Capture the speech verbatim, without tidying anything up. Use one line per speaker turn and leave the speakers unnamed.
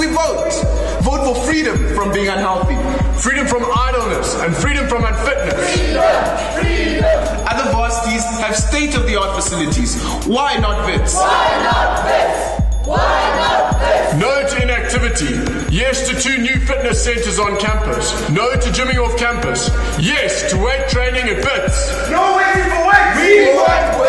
we vote? Vote for freedom from being unhealthy, freedom from idleness, and freedom from unfitness.
Freedom! Freedom!
Other varsities have state-of-the-art facilities. Why not Wits?
Why not Wits? Why not Wits?
No to inactivity. Yes to two new fitness centers on campus. No to gymming off campus. Yes to weight training at Wits.
No waiting for weight!
We want